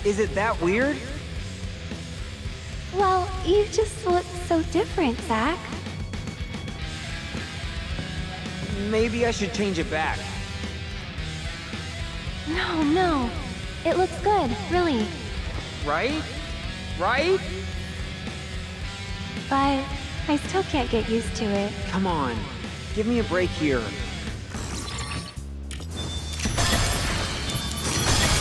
Is it that weird? Well, you just look so different, Zack. Maybe I should change it back. No. It looks good, really. Right? Right? But I still can't get used to it. Come on. Give me a break here.